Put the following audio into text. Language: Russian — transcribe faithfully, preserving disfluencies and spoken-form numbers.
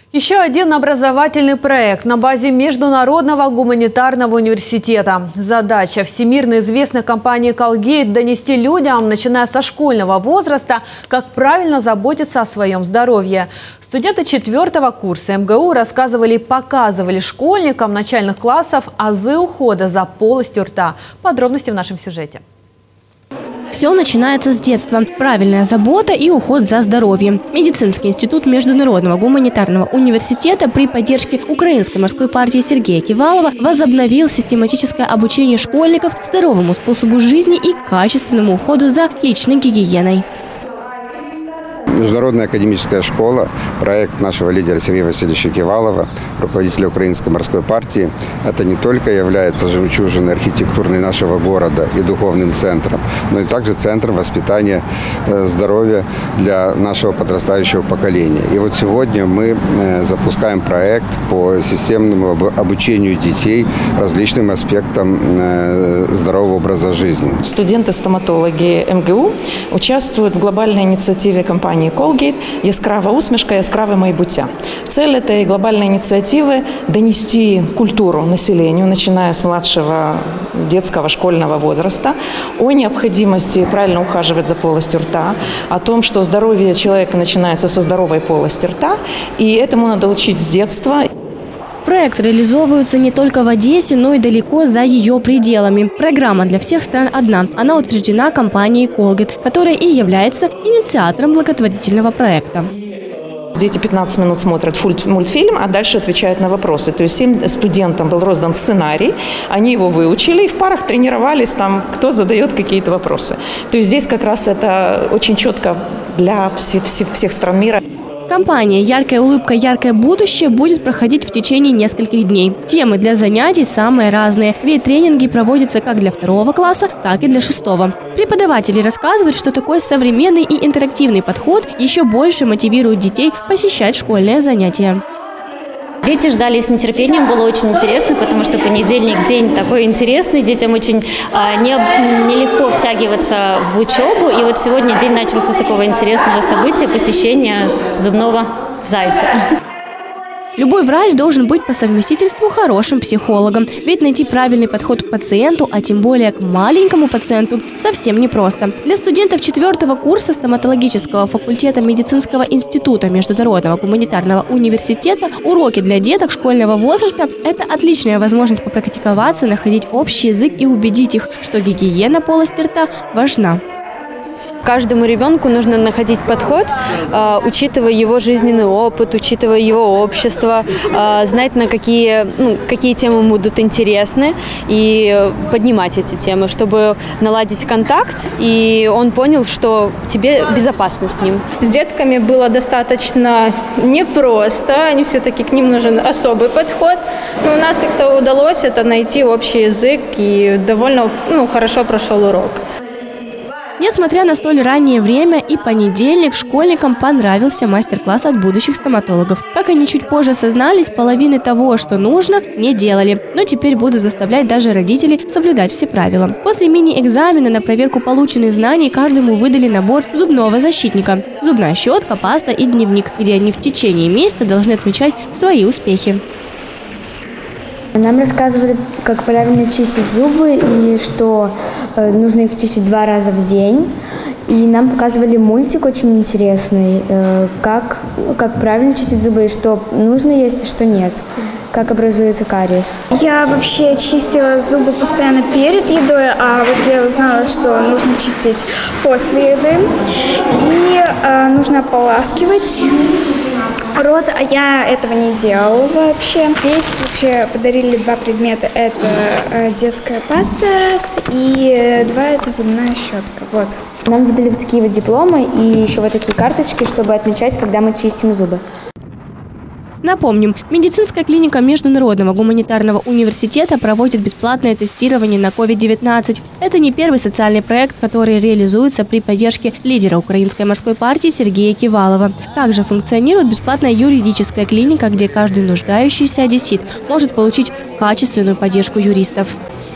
Еще один образовательный проект на базе Международного гуманитарного университета. Задача всемирно известной компании Colgate – донести людям, начиная со школьного возраста, как правильно заботиться о своем здоровье. Студенты четвертого курса эм гэ у рассказывали и показывали школьникам начальных классов азы ухода за полостью рта. Подробности в нашем сюжете. Все начинается с детства. Правильная забота и уход за здоровьем. Медицинский институт Международного гуманитарного университета при поддержке Украинской морской партии Сергея Кивалова возобновил систематическое обучение школьников здоровому способу жизни и качественному уходу за личной гигиеной. Международная академическая школа, проект нашего лидера Сергея Васильевича Кивалова, руководителя Украинской морской партии, это не только является жемчужиной архитектурной нашего города и духовным центром, но и также центром воспитания здоровья для нашего подрастающего поколения. И вот сегодня мы запускаем проект по системному обучению детей различным аспектам здорового образа жизни. Студенты-стоматологи эм гэ у участвуют в глобальной инициативе компании Colgate «Яскрава усмішка, яскраве майбуття». Цель этой глобальной инициативы – донести культуру населению, начиная с младшего детского школьного возраста, о необходимости правильно ухаживать за полостью рта, о том, что здоровье человека начинается со здоровой полости рта, и этому надо учить с детства. Проект реализовывается не только в Одессе, но и далеко за ее пределами. Программа для всех стран одна. Она утверждена компанией Colgate, которая и является инициатором благотворительного проекта. Дети пятнадцать минут смотрят мультфильм, а дальше отвечают на вопросы. То есть всем студентам был роздан сценарий, они его выучили и в парах тренировались, там, кто задает какие-то вопросы. То есть здесь как раз это очень четко для всех, всех, всех стран мира. Кампания «Яркая улыбка, яркое будущее» будет проходить в течение нескольких дней. Темы для занятий самые разные, ведь тренинги проводятся как для второго класса, так и для шестого. Преподаватели рассказывают, что такой современный и интерактивный подход еще больше мотивирует детей посещать школьные занятия. Дети ждали с нетерпением, было очень интересно, потому что понедельник день такой интересный, детям очень а, не, нелегко втягиваться в учебу. И вот сегодня день начался с такого интересного события – посещения зубного зайца. Любой врач должен быть по совместительству хорошим психологом, ведь найти правильный подход к пациенту, а тем более к маленькому пациенту, совсем непросто. Для студентов четвертого курса стоматологического факультета медицинского института Международного гуманитарного университета уроки для деток школьного возраста – это отличная возможность попрактиковаться, находить общий язык и убедить их, что гигиена полости рта важна. Каждому ребенку нужно находить подход, э, учитывая его жизненный опыт, учитывая его общество, э, знать, на какие, ну, какие темы будут интересны, и поднимать эти темы, чтобы наладить контакт, и он понял, что тебе безопасно с ним. С детками было достаточно непросто, они все-таки, к ним нужен особый подход, но у нас как-то удалось это найти общий язык, и довольно ну, хорошо прошел урок. Несмотря на столь раннее время и понедельник, школьникам понравился мастер-класс от будущих стоматологов. Как они чуть позже сознались, половины того, что нужно, не делали. Но теперь будут заставлять даже родителей соблюдать все правила. После мини-экзамена на проверку полученных знаний каждому выдали набор зубного защитника. Зубная щетка, паста и дневник, где они в течение месяца должны отмечать свои успехи. Нам рассказывали, как правильно чистить зубы и что э, нужно их чистить два раза в день. И нам показывали мультик очень интересный, э, как, как правильно чистить зубы и что нужно есть, и что нет, как образуется кариес. Я вообще чистила зубы постоянно перед едой, а вот я узнала, что нужно чистить после еды. И э, нужно ополаскивать рот, а я этого не делала вообще. Здесь вообще подарили два предмета. Это э, детская паста раз, и э, два это зубная щетка. Вот. Нам выдали вот такие вот дипломы и еще вот такие карточки, чтобы отмечать, когда мы чистим зубы. Напомним, медицинская клиника Международного гуманитарного университета проводит бесплатное тестирование на ковид девятнадцать. Это не первый социальный проект, который реализуется при поддержке лидера Украинской морской партии Сергея Кивалова. Также функционирует бесплатная юридическая клиника, где каждый нуждающийся одессит может получить качественную поддержку юристов.